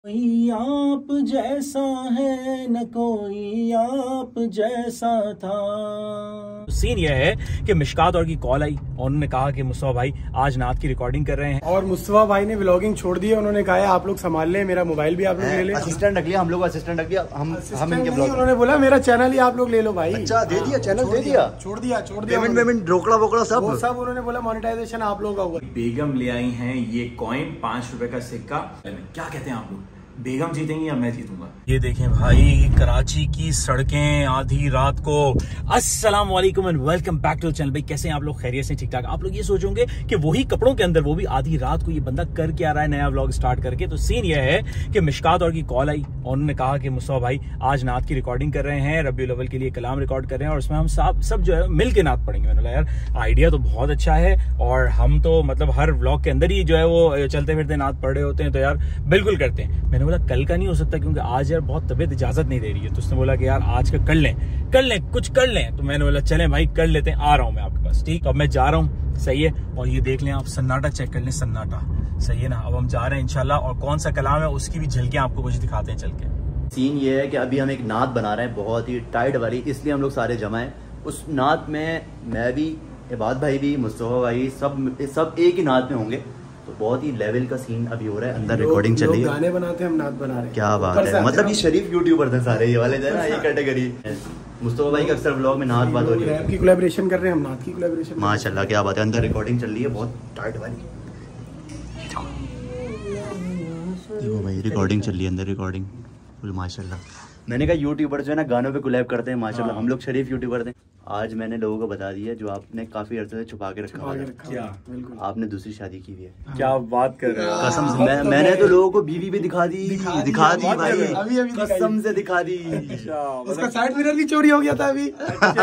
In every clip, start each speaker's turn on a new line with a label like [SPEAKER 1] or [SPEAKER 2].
[SPEAKER 1] कोई आप जैसा है न कोई आप जैसा था। सीन यह है कि मिशकात और की कॉल आई और उन्होंने कहा कि मुस्तफा भाई आज नात की रिकॉर्डिंग कर रहे हैं
[SPEAKER 2] और मुस्तफा भाई ने व्लॉगिंग छोड़ दी है। उन्होंने कहा है आप लोग संभाल लें, मेरा मोबाइल भी आप लोग ले लें।
[SPEAKER 3] असिस्टेंट रख लिया हम लोग, असिस्टेंट रख लिया हम इनके ब्लॉग।
[SPEAKER 2] उन्होंने बोला मेरा चैनल ही आप लोग ले लो भाई।
[SPEAKER 3] अच्छा दे दिया, चैनल दे दिया,
[SPEAKER 2] छोड़ दिया
[SPEAKER 3] पेमेंट रोकड़ा वोकड़ा सब
[SPEAKER 2] उन्होंने बोला मोनेटाइजेशन आप लोग का हुआ।
[SPEAKER 1] बेगम ले आई हैं ये कॉइन 5 रुपए का सिक्का। क्या कहते हैं आप लोग, बेगम जीतेंगी या मैं जीतूंगा? ये देखें भाई कराची की सड़कें आधी रात को। अस्सलाम वालेकुम and welcome back to the channel. भाई कैसे हैं आप लोग, खैरियत से, ठीक ठाक? आप लोग ये सोचोगे कि वही कपड़ों के अंदर वो भी आधी रात को ये बंदा कर क्या रहा है नया व्लॉग स्टार्ट करके। तो सीन ये है कि मिशकात और की कॉल आई और उन्होंने कहा कि मुस्तफा भाई आज नात की रिकॉर्डिंग कर रहे हैं, रबीउल अव्वल के लिए कलाम रिकॉर्ड कर रहे हैं और उसमें हम सब जो है मिल के नात पढ़ेंगे। मैंने बोला यार आइडिया तो बहुत अच्छा है और हम तो मतलब हर व्लॉग के अंदर ही जो है वो चलते फिरते नात पढ़ रहे होते हैं, तो यार बिल्कुल करते हैं। मैंने बोला कल का नहीं हो सकता क्योंकि आज यार बहुत तबीयत इजाजत नहीं दे रही है। तो उसने बोला कि यार आज का कर लें कुछ कर लें। तो मैंने बोला चलें भाई कर लेते हैं, आ रहा हूं मैं आपके पास। ठीक, अब मैं जा रहा हूं, सही है। और ये देख लें आप, सन्नाटा चेक कर लें, सन्नाटा, सही है ना। अब हम जा रहे हैं इंशाल्लाह और कौन सा कलाम है उसकी भी झलकियां आपको कुछ दिखाते हैं चल के।
[SPEAKER 3] सीन ये है कि अभी हम एक नात बना रहे हैं बहुत ही टाइट वाली, इसलिए हम लोग सारे जमा हैं। उस नात में मैं भी, इबाद भाई भी, मुस्तफा भाई सब एक ही नात में होंगे। तो बहुत ही लेवल का सीन अभी हो रहा है, अंदर रिकॉर्डिंग चल रही है,
[SPEAKER 2] गाने बनाते हैं, हम नात बना रहे हैं।
[SPEAKER 3] क्या बात है, मतलब ये शरीफ यूट्यूबर थे सारे ये वाले थे ना, ये कैटेगरी। मुस्तफा भाई का अक्सर व्लॉग में नात बात हो रही है,
[SPEAKER 2] आपकी कोलैबोरेशन कर रहे हैं, हम नात की कोलैबोरेशन।
[SPEAKER 3] माशाल्लाह क्या बात है, अंदर रिकॉर्डिंग चल रही है बहुत टाइट वाली। देखो भाई रिकॉर्डिंग चल रही है अंदर, रिकॉर्डिंग फुल माशाल्लाह। मैंने कहा यूट्यूबर जो है ना गानों पे कोलैब करते हैं माशाल्लाह, हम लोग शरीफ यूट्यूबर थे। आज मैंने लोगों को बता दिया जो आपने काफी अर्से से छुपा के रखा है,
[SPEAKER 2] क्या
[SPEAKER 3] आपने दूसरी शादी की हुई है।
[SPEAKER 1] क्या बात कर रहे हो?
[SPEAKER 3] कसम से मैंने तो लोगों को बीवी भी दिखा दी भाई, कसम से दिखा दी।
[SPEAKER 2] उसका साइड मिरर भी चोरी हो गया था अभी।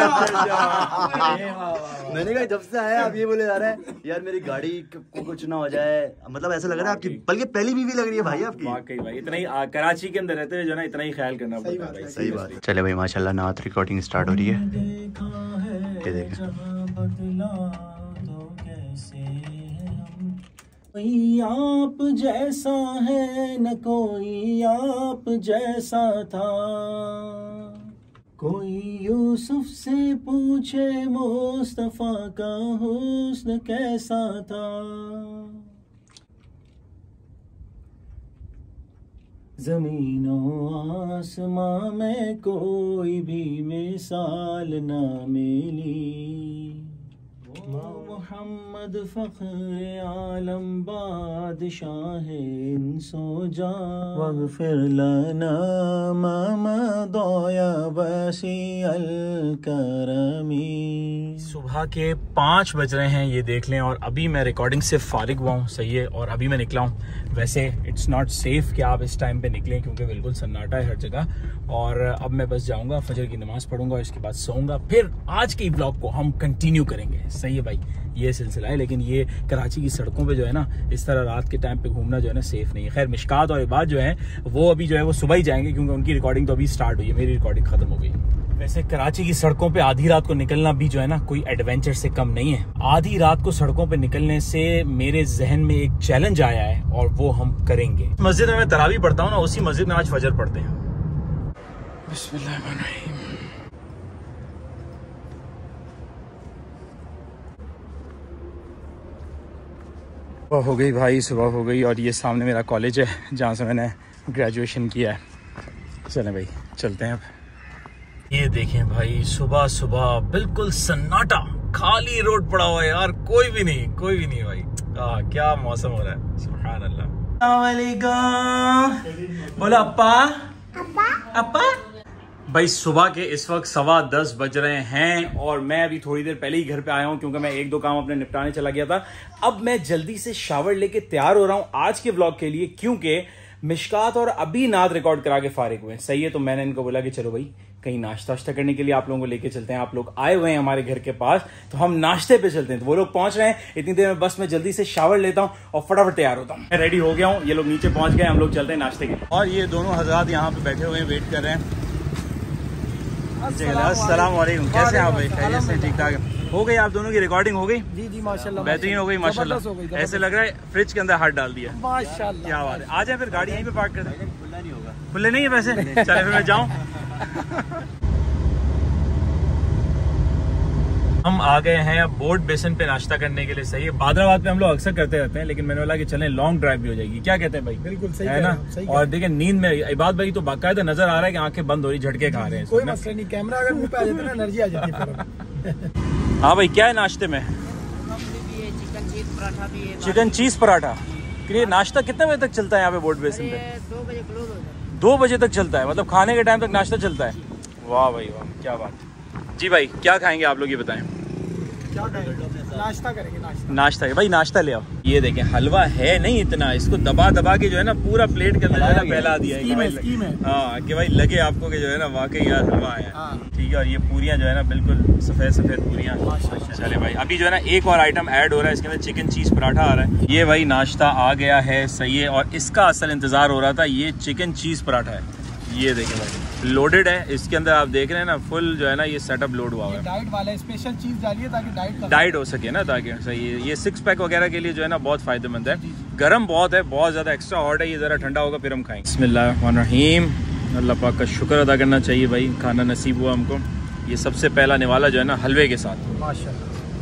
[SPEAKER 3] मैंने कहा जब से आया आप ये बोले जा रहे हैं यार मेरी गाड़ी को कुछ ना हो जाए, मतलब ऐसा लग रहा है आपकी बल्कि पहली बीवी लग रही है भाई आपकी।
[SPEAKER 1] वाकई भाई इतना ही कराची के अंदर रहते हुए जो ना इतना ही ख्याल करना पड़ता है भाई।
[SPEAKER 3] सही बात है। चले भाई माशाल्लाह नात रिकॉर्डिंग स्टार्ट हो रही है। ये देखें
[SPEAKER 1] कोई आप जैसा है न कोई आप जैसा था। कोई यूसुफ से पूछे मुस्तफा का हुस्न कैसा था। ज़मीनों आसमां में कोई भी मिसाल न मिली। मोहम्मद फ़ख्र आलम बादशाह इंसो जा वग़फ़िर लना मा मदा या वसी अल करमी। सुबह के 5 बज रहे हैं, ये देख लें, और अभी मैं रिकॉर्डिंग से फारिग हुआ हूँ, सही है। और अभी मैं निकला हूँ। वैसे इट्स नॉट सेफ कि आप इस टाइम पे निकलें क्योंकि बिल्कुल सन्नाटा है हर जगह। और अब मैं बस जाऊँगा, फजर की नमाज़ पढ़ूंगा और इसके बाद सोऊंगा, फिर आज के ब्लॉग को हम कंटिन्यू करेंगे, सही है भाई। ये सिलसिला है, लेकिन ये कराची की सड़कों पे जो है ना इस तरह रात के टाइम पे घूमना जो है ना सेफ नहीं है। खैर मिशकात और इबाद जो है वो अभी जो है वो सुबह ही जाएंगे क्योंकि उनकी रिकॉर्डिंग तो अभी स्टार्ट हुई है, मेरी रिकॉर्डिंग खत्म हो गई। वैसे कराची की सड़कों पे आधी रात को निकलना भी जो है ना कोई एडवेंचर से कम नहीं है। आधी रात को सड़कों पे निकलने से मेरे जहन में एक चैलेंज आया है और वो हम करेंगे। मस्जिद में मैं तरावी पढ़ता हूँ ना, उसी मस्जिद में आज फजर पढ़ते हैं। बिस्मिल्लाहिर्रहमानिर्रहीम। सुबह हो गई भाई, सुबह हो गई और ये सामने मेरा कॉलेज है जहाँ से मैंने ग्रेजुएशन किया है। चलें भाई चलते हैं अब। ये देखें भाई सुबह सुबह बिल्कुल सन्नाटा, खाली रोड पड़ा हुआ है यार, कोई भी नहीं भाई। क्या मौसम हो रहा है, सुभान अल्लाह। बोला अप्पा अप्पा। भाई सुबह के इस वक्त 10:15 बज रहे हैं और मैं अभी थोड़ी देर पहले ही घर पे आया हूँ क्योंकि मैं 1-2 काम अपने निपटाने चला गया था। अब मैं जल्दी से शावर लेके तैयार हो रहा हूँ आज के व्लॉग के लिए क्योंकि मिशकात और अभी नात रिकॉर्ड करा के फारिग हुए, सही है। तो मैंने इनको बोला कि चलो भाई कहीं नाश्ता वाश्ता करने के लिए आप लोगों को लेके चलते हैं। आप लोग आए हुए हैं हमारे घर के पास तो हम नाश्ते पे चलते हैं। तो वो लोग पहुंच रहे हैं, इतनी देर में बस मैं जल्दी से शावर लेता हूं और फटाफट तैयार होता हूं। मैं रेडी हो गया हूं, ये लोग नीचे पहुंच गए, हम लोग चलते हैं नाश्ते के लिए। और ये दोनों हजरात यहाँ पे बैठे हुए हैं, वेट कर रहे हैं। अस्सलाम वालेकुम, कैसे हैं आप भाई? खैरियत से, ठीक ठाक है? हो गई आप दोनों की रिकॉर्डिंग हो गई?
[SPEAKER 2] जी जी माशाल्लाह,
[SPEAKER 1] बेहतरीन हो गई माशाल्लाह। ऐसे लग रहा है फ्रिज के अंदर हाथ डाल दिया माशाल्लाह। क्या बात है, आ जाए फिर गाड़ी यहीं पे पार्क कर दें।
[SPEAKER 3] खुला नहीं होगा।
[SPEAKER 1] खुले नहीं है पैसे? चले फिर मैं जाऊँ। हम आ गए हैं अब बोट बेसन पे नाश्ता करने के लिए। सही है, बादराबाद पे हम लोग अक्सर करते रहते हैं, लेकिन मैंने बोला कि चलें, लॉन्ग ड्राइव भी हो जाएगी। क्या कहते हैं भाई?
[SPEAKER 2] बिल्कुल सही
[SPEAKER 1] है ना।
[SPEAKER 2] सही
[SPEAKER 1] और देखिए नींद में इबाद भाई तो बाकायदा नजर आ रहा है कि आंखें बंद हो रही, झटके खा रहे हैं।
[SPEAKER 2] कोई मसला नहीं, कैमरा अगर मुंह पे आ जाता है ना एनर्जी आ जाती है।
[SPEAKER 1] हाँ भाई, क्या है नाश्ते में?
[SPEAKER 4] चिकन चीज पराठा भी है।
[SPEAKER 1] Chicken cheese paratha. ये नाश्ता कितने बजे तक चलता है यहाँ पे बोट बेसन पे?
[SPEAKER 4] 2 बजे क्लोज हो जाता है।
[SPEAKER 1] 2 बजे तक चलता है, मतलब खाने के टाइम तक नाश्ता चलता है। वाह भाई वाह, क्या बात। जी भाई, क्या खाएंगे आप लोग ये बताएं?
[SPEAKER 2] नाश्ता करेंगे।
[SPEAKER 1] नाश्ता है भाई, नाश्ता ले आओ। ये देखें, हलवा है नहीं इतना, इसको दबा दबा के जो है ना पूरा प्लेट के अंदर फैला दिया है कि भाई, हाँ कि भाई लगे आपको कि जो है ना वाकई यार हलवा है। ठीक है, और ये पूरियां जो है ना बिल्कुल सफेद सफेद पूरियां। चले भाई, अभी जो है ना एक और आइटम ऐड हो रहा है, इसके अंदर चिकन चीज पराठा आ रहा है। ये भाई नाश्ता आ गया है, सही है। और इसका असल इंतजार हो रहा था, ये चिकन चीज पराठा है। ये देखें भाई, लोडेड है। इसके अंदर आप देख रहे हैं ना, फुल जो है ना ये सेटअप लोड हुआ है।
[SPEAKER 2] डाइट वाला स्पेशल चीज डालिए ताकि
[SPEAKER 1] डाइट हो सके ना, ताकि सही है। ये 6 पैक वगैरह के लिए जो है ना बहुत फायदेमंद है। गर्म बहुत है, बहुत ज़्यादा एक्स्ट्रा हॉट है। ये ज़रा ठंडा होगा फिर हम खाएंगे। बिस्मिल्लाहिर्रहमानिर्रहीम। अल्लाह पाक का शुक्र अदा करना चाहिए भाई, खाना नसीब हुआ हमको। ये सबसे पहला निवाला जो है ना हलवे के साथ।
[SPEAKER 2] माशाल्लाह।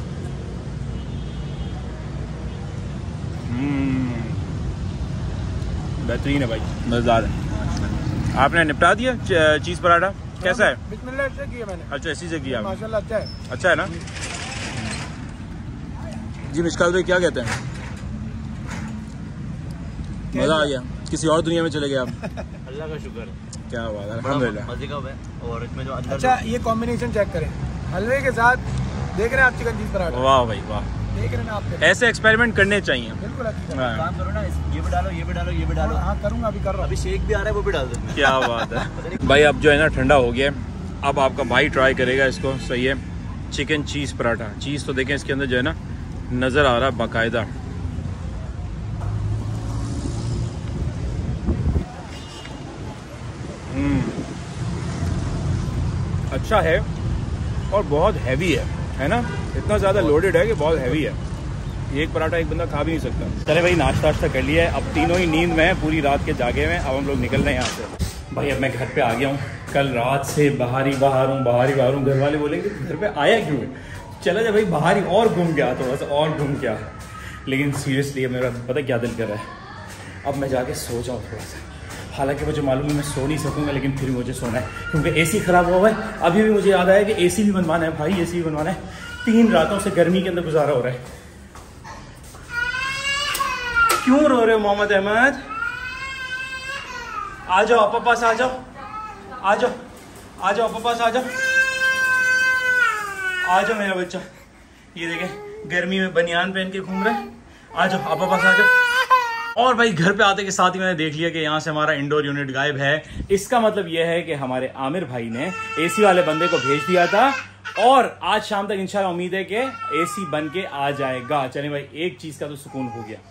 [SPEAKER 1] बेहतरीन है भाई, मज़ेदार है। आपने निपटा दिया चीज़ पराठा? कैसा है?
[SPEAKER 2] बिस्मिल्लाह से किया मैंने।
[SPEAKER 1] अच्छा, इसी से किया।
[SPEAKER 2] माशाल्लाह अच्छा है।
[SPEAKER 1] अच्छा है ना जी। मिशकाल भाई क्या कहते हैं? मज़ा आ गया, किसी और दुनिया में चले गए आप।
[SPEAKER 3] अल्लाह का शुक्र,
[SPEAKER 1] क्या बात है, अल्हम्दुलिल्लाह।
[SPEAKER 3] मजे का है। और इसमें जो अंदर
[SPEAKER 2] अच्छा, ये कॉम्बिनेशन चेक करें, हलवे के साथ देख रहे हैं आप चिकन चीज पराठा।
[SPEAKER 1] वाह भाई वाह,
[SPEAKER 2] देख रहे हैं आप,
[SPEAKER 1] ऐसे एक्सपेरिमेंट करने चाहिए।
[SPEAKER 2] बिल्कुल
[SPEAKER 1] हाँ।
[SPEAKER 3] काम करो ना, ये भी डालो, ये भी डालो, ये भी डालो।
[SPEAKER 2] हाँ करूँगा, अभी कर रहा हूँ।
[SPEAKER 3] अभी शेक भी आ रहा है, वो भी डाल दो।
[SPEAKER 1] क्या बात है भाई। अब जो है ना ठंडा हो गया, अब आपका भाई ट्राई करेगा इसको। सही है, चिकन चीज़ पराठा। चीज़ तो देखें इसके अंदर जो है ना नज़र आ रहा है बाकायदा। अच्छा है और बहुत हैवी है ना। इतना ज़्यादा लोडेड है कि बहुत हैवी है। एक पराठा एक बंदा खा भी नहीं सकता। चले भाई, नाश्ता वाश्ता कर लिया है, अब तीनों ही नींद में है, पूरी रात के जागे हुए हैं। अब हम लोग निकल रहे हैं यहाँ से। भाई अब मैं घर पे आ गया हूँ। कल रात से बाहर ही बाहर हूँ। घर वाले बोलेंगे घर पे आया क्यों है? चला जा भाई, बाहर ही और घूम गया, थोड़ा सा और घूम गया। लेकिन सीरियसली मेरा पता क्या दिल कर रहा है, अब मैं जाके सो जाऊँ थोड़ा सा। हालांकि मुझे मालूम है मैं सो नहीं सकूंगा, लेकिन फिर मुझे सोना है क्योंकि एसी खराब हुआ है। अभी भी मुझे याद आया कि एसी भी बनवाना है भाई, एसी भी बनवाना है। 3 रातों से गर्मी के अंदर गुजारा हो रहा है। क्यों रो रहे हो मोहम्मद अहमद? आ जाओ आपके पास, आ जाओ, आ जाओ, आ जाओ आपके पास, आ जाओ, आ जाओ मेरा बच्चा। ये देखें गर्मी में बनियान पहन के घूम रहा है। आ जाओ आपके पास, आ जाओ। और भाई घर पे आते के साथ ही मैंने देख लिया कि यहाँ से हमारा इंडोर यूनिट गायब है। इसका मतलब यह है कि हमारे आमिर भाई ने एसी वाले बंदे को भेज दिया था और आज शाम तक इंशाल्लाह उम्मीद है कि एसी बन के आ जाएगा। चलिए भाई, एक चीज का तो सुकून हो गया।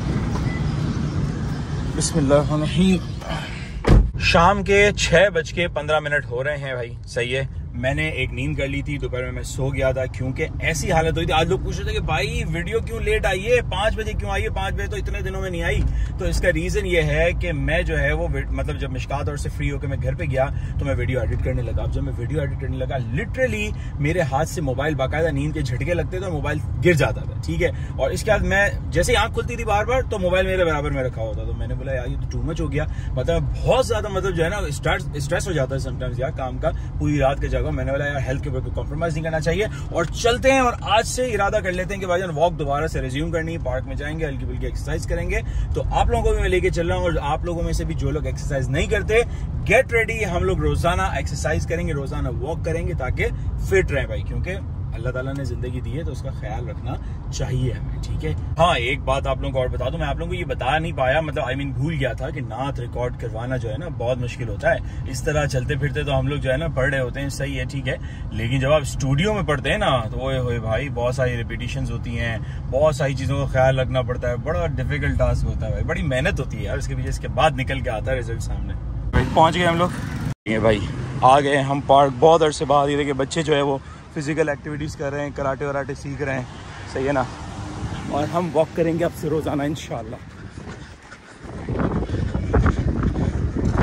[SPEAKER 1] बिस्मिल्लाह। शाम के 6:15 हो रहे हैं भाई। सही है, मैंने एक नींद कर ली थी, दोपहर में मैं सो गया था क्योंकि ऐसी हालत हुई थी। आज लोग पूछ रहे थे कि भाई वीडियो क्यों लेट आई है, 5 बजे क्यों आई है? 5 बजे तो इतने दिनों में नहीं आई। तो इसका रीजन ये है कि मैं जो है वो मतलब जब मिशकात और से फ्री होकर मैं घर पे गया तो मैं वीडियो एडिट करने लगा। अब जब मैं वीडियो एडिट करने लगा, लिटरली मेरे हाथ से मोबाइल बाकायदा नींद के झटके लगते थे, मोबाइल गिर जाता था। ठीक है, और इसके बाद मैं जैसे आंख खुलती थी बार बार तो मोबाइल मेरे बराबर में रखा होता। तो मैंने बोला यार ये तो टू मच हो गया, मतलब बहुत ज्यादा, मतलब जो है ना स्ट्रेस हो जाता है समटाइम्स यार काम का, पूरी रात के जगह। मैंने बोला यार हेल्थ के ऊपर कॉम्प्रोमाइज नहीं करना चाहिए और चलते हैं। और आज से इरादा कर लेते हैं कि भाईजान वॉक दोबारा से रिज्यूम करनी है, पार्क में जाएंगे, हल्की फुल्की एक्सरसाइज करेंगे। तो आप लोगों को भी मैं लेके चल रहा हूँ और आप लोगों में से भी जो लोग एक्सरसाइज नहीं करते, गेट रेडी। हम लोग रोजाना एक्सरसाइज करेंगे, रोजाना वॉक करेंगे ताकि फिट रहे भाई, क्योंकि अल्लाह ताला ने जिंदगी दी है तो उसका ख्याल रखना चाहिए हमें। ठीक है, हाँ एक बात आप लोगों को और बता दूं, मैं आप लोगों को ये बता नहीं पाया, मतलब भूल गया था कि नात रिकॉर्ड करवाना जो है ना बहुत मुश्किल होता है। इस तरह चलते फिरते तो हम लोग जो है ना पढ़ रहे होते हैं, सही है, ठीक है, लेकिन जब आप स्टूडियो में पढ़ते हैं ना तो ओए होए भाई बहुत सारी रिपीटिशंस होती हैं, बहुत सारी चीजों का ख्याल रखना पड़ता है, बड़ा डिफिकल्ट टास्क होता है भाई, बड़ी मेहनत होती है यार इसके पीछे। इसके बाद निकल के आता है रिजल्ट सामने। पहुंच गए हम लोग, ये भाई आ गए हम पार्क। बहुत अरसे बाद ये देखिए बच्चे जो है वो फिजिकल एक्टिविटीज़ कर रहे हैं, कराटे वराटे सीख रहे हैं, सही है ना। और हम वॉक करेंगे अब से रोज़ाना इंशाल्लाह।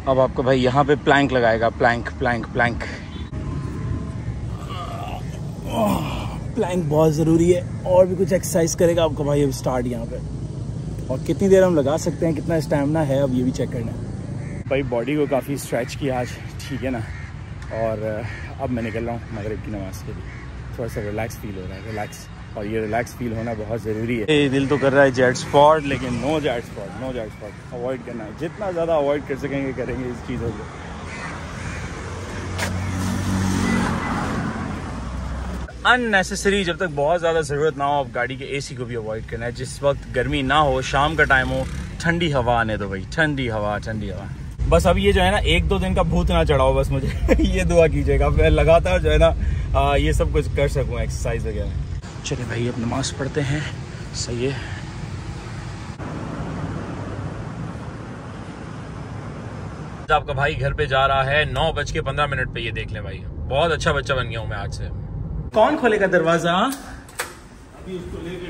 [SPEAKER 1] अब आपको भाई यहाँ पे प्लैंक लगाएगा, प्लैंक प्लैंक प्लैंक। प्लैंक बहुत ज़रूरी है, और भी कुछ एक्सरसाइज करेगा आपको भाई अब स्टार्ट यहाँ पे। और कितनी देर हम लगा सकते हैं, कितना स्टैमिना है, अब ये भी चेक करना है। भाई बॉडी को काफ़ी स्ट्रेच किया आज, ठीक है ना। और अब मैं निकल रहा हूँ मगरिब की नमाज़ के लिए। थोड़ा सा रिलैक्स फील हो रहा है, रिलैक्स, और ये रिलैक्स फील होना बहुत ज़रूरी है। ये दिल तो कर रहा है जेट स्पॉट, लेकिन no jet spot, no jet spot. Avoid करना है, जितना ज़्यादा अवॉइड कर सकेंगे करेंगे इस चीज़ों को। अननेसेसरी, जब तक बहुत ज़्यादा ज़रूरत ना हो, अब गाड़ी के एसी को भी अवॉइड करना है। जिस वक्त गर्मी ना हो, शाम का टाइम हो, ठंडी हवा आने दो भाई, ठंडी हवा, ठंडी हवा। बस अब ये जो है ना, 1-2 दिन का भूत ना चढ़ाओ बस मुझे ये दुआ कीजिएगा, मैं लगातार जो है ना ये सब कुछ कर सकूँ, एक्सरसाइज वगैरह। चलिए भाई अब नमाज पढ़ते हैं, सही है। आपका भाई घर पे जा रहा है 9:15 पे, ये देख लें भाई, बहुत अच्छा बच्चा बन गया हूँ मैं आज से। कौन खोलेगा दरवाजा? अभी उसको लेके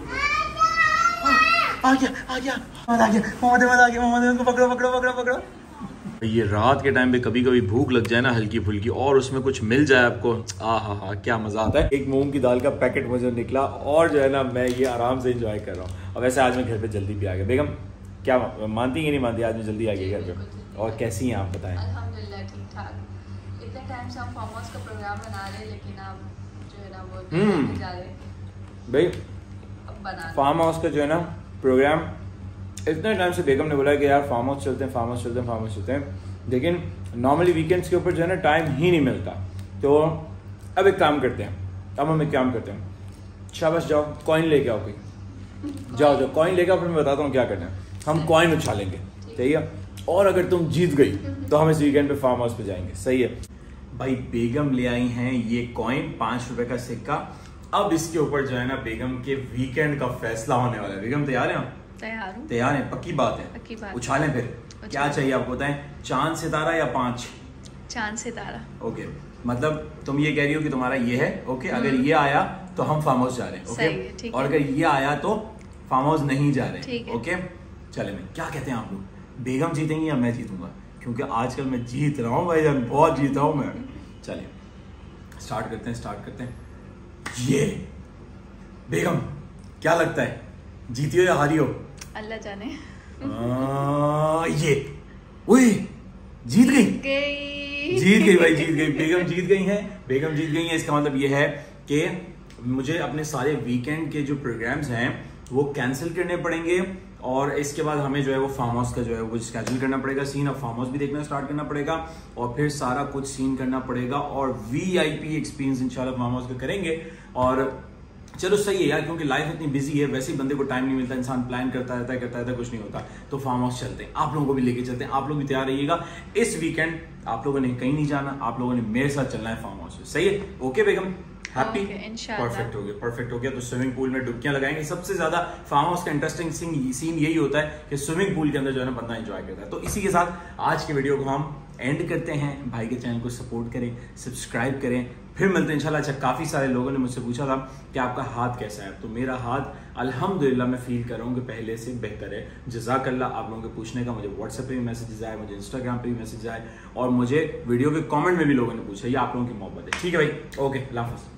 [SPEAKER 1] आ गया, आ गया, आ गया, मोहम्मद, पकड़ो पकड़ो पकड़ो पकड़ो। ये रात के टाइम पे कभी कभी भूख लग जाए ना हल्की फुल्की, और उसमें कुछ मिल जाए आपको, हा क्या मजा आता है। एक मूंग की दाल का पैकेट मुझे निकला, और जो है ना मैं ये आराम से एंजॉय कर रहा हूँ। और वैसे आज मैं घर पे जल्दी भी आ गया। बेगम क्या मानती कि नहीं मानती, आज मैं जल्दी आ गई घर पे? और कैसी हैं आप बताएं?
[SPEAKER 5] अल्हम्दुलिल्लाह ठीक ठाक। इतने टाइम से हम फार्म हाउस का प्रोग्राम बना रहे हैं, लेकिन अब जो है ना वो जा रहे
[SPEAKER 1] भाई
[SPEAKER 5] अब बना
[SPEAKER 1] फार्म हाउस का जो है ना प्रोग्राम, इतने टाइम से बेगम ने बोला कि यार फार्म हाउस चलते हैं, फार्म हाउस चलते हैं, फार्म हाउस चलते हैं, लेकिन नॉर्मली वीकेंड्स के ऊपर जो है ना टाइम ही नहीं मिलता। तो अब एक काम करते हैं, अब हम एक काम करते हैं, शाबाश जाओ कॉइन लेके आओ, कोई जाओ जाओ कॉइन लेके आओ, फिर मैं बताता हूँ क्या करना है। हम कॉइन उछालेंगे, सही है, और अगर तुम जीत गई तो हम इस वीकेंड पे फार्म हाउस पे जाएंगे, सही है। भाई बेगम ले आई हैं ये कॉइन, 5 रुपए का सिक्का। अब इसके ऊपर जो है ना बेगम के वीकेंड का फैसला होने वाला है। बेगम तैयार हैं? तैयार है, पक्की बात है, पक्की बात। उछालें फिर, क्या चाहिए आपको बताएं, चांद सितारा या 5?
[SPEAKER 5] चांद सितारा। ओके,
[SPEAKER 1] मतलब तुम ये कह रही हो कि तुम्हारा ये है, ओके, अगर ये आया तो हम फार्म हाउस जा रहे हैं, ओके, और अगर ये आया तो फार्म हाउस नहीं जा रहे, ओके। चले, मैं क्या कहते हैं आप लोग, बेगम जीतेंगी या मैं जीतूंगा? क्योंकि आजकल मैं जीत रहा हूँ भाई, बहुत जीता हूँ मैं। चलिए स्टार्ट करते हैं। ये बेगम क्या लगता है, जीती हो या हारी हो?
[SPEAKER 5] अल्लाह जाने।
[SPEAKER 1] ये ओए जीत गई भाई, जीत गई बेगम, जीत गई है। इसका मतलब ये है कि मुझे अपने सारे वीकेंड के जो प्रोग्राम्स हैं वो कैंसिल करने पड़ेंगे, और इसके बाद हमें जो है वो फार्म हाउस का जो है वो स्केड्यूल करना पड़ेगा, सीन। अब फार्म हाउस भी देखना स्टार्ट करना पड़ेगा, और फिर सारा कुछ सीन करना पड़ेगा, और VIP एक्सपीरियंस इंशाल्लाह फार्म हाउस का करेंगे। और चलो सही है यार, क्योंकि लाइफ इतनी बिजी है, वैसे ही बंदे को टाइम नहीं मिलता, इंसान प्लान करता रहता है, कुछ नहीं होता। तो फार्म हाउस चलते हैं, आप लोगों को भी लेके चलते हैं, आप लोग भी तैयार रहिएगा। इस वीकेंड आप लोगों ने कहीं नहीं जाना, आप लोगों ने मेरे साथ चलना है फार्म हाउस, सही है? ओके बेगम, हैप्पी? परफेक्ट हो गया। तो स्विमिंग पूल में डुबकियां लगाएंगे। सबसे ज्यादा फार्म हाउस का इंटरेस्टिंग सीन यही होता है कि स्विमिंग पूल के अंदर जो है ना बंदा एंजॉय करता है। तो इसी के साथ आज के वीडियो को हम एंड करते हैं। भाई के चैनल को सपोर्ट करें, सब्सक्राइब करें, फिर मिलते हैं इंशाल्लाह। अच्छा, काफी सारे लोगों ने मुझसे पूछा था कि आपका हाथ कैसा है, तो मेरा हाथ अल्हम्दुलिल्लाह मैं फील कर रहा हूँ कि पहले से बेहतर है। जज़ाकल्लाह आप लोगों के पूछने का। मुझे व्हाट्सएप पे भी मैसेजेस आए, मुझे इंस्टाग्राम पे भी मैसेज आए, और मुझे वीडियो के कमेंट में भी लोगों ने पूछा। ये आप लोगों की मोहब्बत है, ठीक है भाई? ओके, अल्लाह हाफ़िज़।